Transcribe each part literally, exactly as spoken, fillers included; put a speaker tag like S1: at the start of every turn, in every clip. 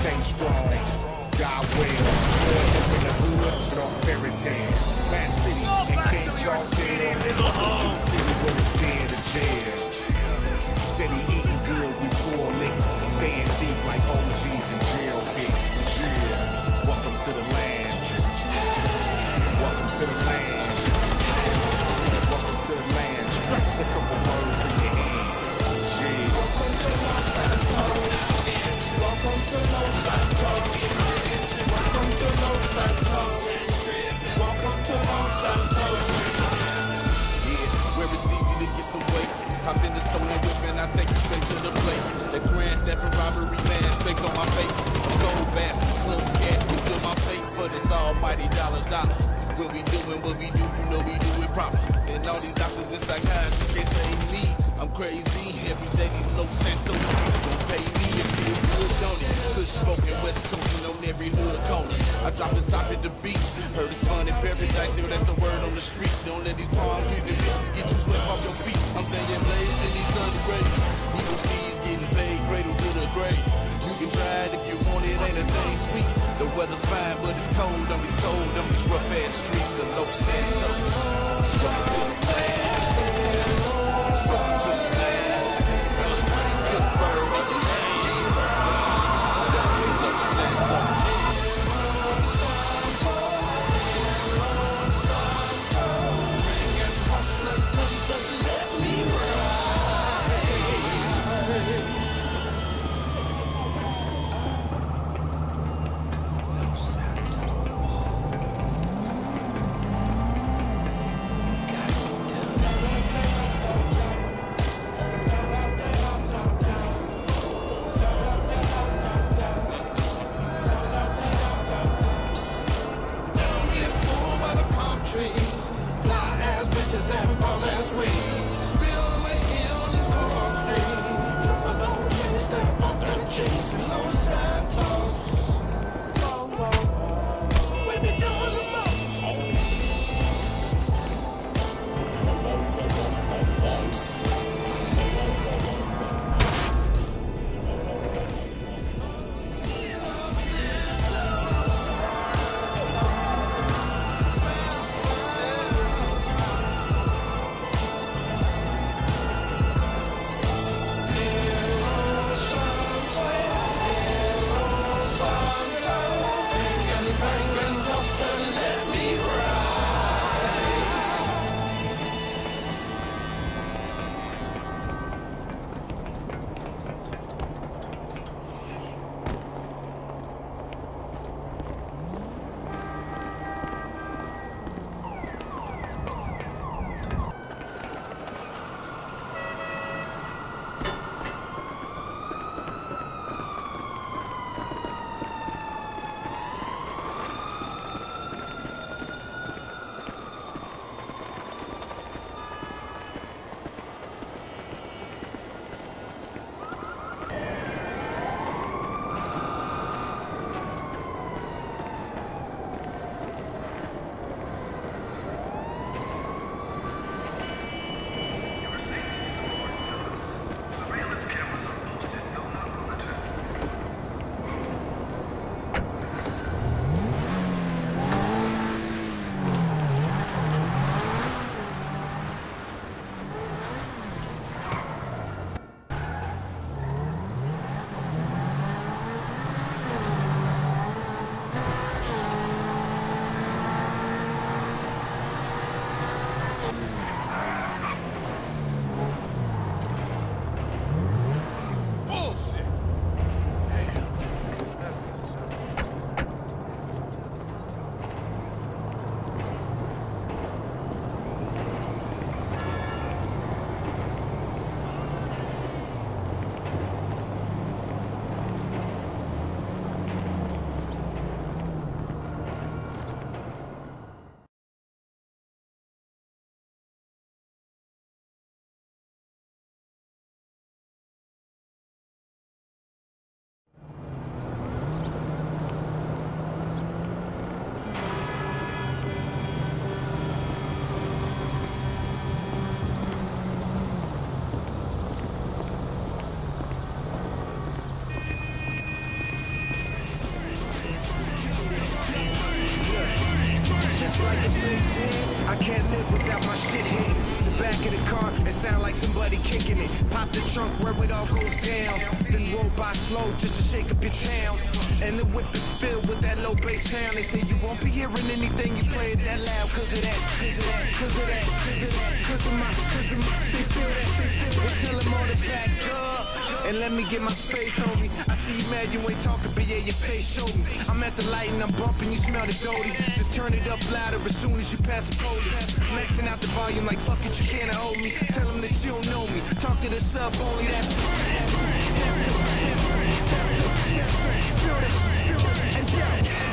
S1: stay strong. God will. Growing up in the hoods, no fairy tale. Smack City and King Chartel. Welcome to the city where it's dead to jail. Steady eating good, we pour licks. Staying deep like O Gs and jail pits. Yeah. Welcome to the land. Welcome to the land. Welcome to the land. Straps a couple words in your hand. Yeah. Welcome to Los Santos. Welcome to Los Santos. Welcome to Los Santos. Welcome to Los Santos.
S2: Yeah, where it's easy to get some weight. Hop in the stolen whip and I take you straight to the place. That grand theft and robbery, man, straight on my face. A cold bastard, close gas, you seal my fate for this almighty dollar dollar. What we doing, what we do, you know we do it proper. And all these doctors and psychiatrists can't say me. I'm crazy, every day these Los Santos streets gon' pay me. It feel good, don't it? Good smoking West Coast and on every hood corner. I drop the top at the beach. Heard it's fun in paradise, here that's the word on the street. Don't let these palm trees and bitches get you swept off your feet. I'm staying blazed in these sun rays. Eagle seeds getting paid, cradle to the grave. You can try it if you want it, ain't a thing sweet. The weather's fine, but it's cold on these cold on these rough ass streets of Los Santos. Welcome to the land. Welcome to the land. Good bird of the land. Welcome to Los Santos.
S1: can't live without my shit hitting the back of the car. It sound like somebody kicking it. Pop the trunk where it all goes down. Then roll by slow just to shake up your town. And the whip is filled with that low bass sound. They say you won't be hearing anything you play it that loud. Cause of that, cause of that, cause of that, cause of that, cause of my, cause of my. They feel that, they feel that. Well, tell them all to back up and let me get my space, homie. I see you mad you ain't talking, but yeah, your face show me. I'm at the light and I'm bumping, you smell the doty. Just turn it up louder as soon as you pass the police. Maxing out the volume like fuck it, you can't hold me. Tell them that you don't know me. Talk to the sub only, that's the, that's the, that's the, that's the, that's the, that's the, feel it, feel it, and yo.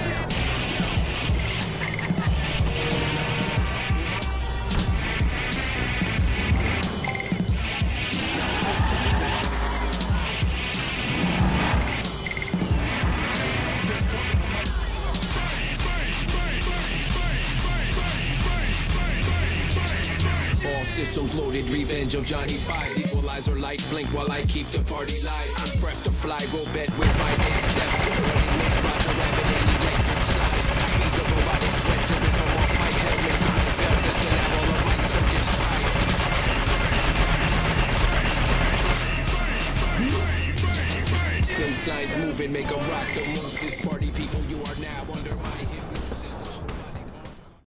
S3: Systems loaded, revenge of Johnny Five. Equalizer light blink while I keep the party live. I'm pressed to fly, roll bet with my dance steps. Running man, Roger Rabbit, and electric slide. He's a robotic sweat driven from off my helmet to my pelvis, and now all of my circuits fried. Baselines moving, make 'em rock the most. This party people, you are now under my hip.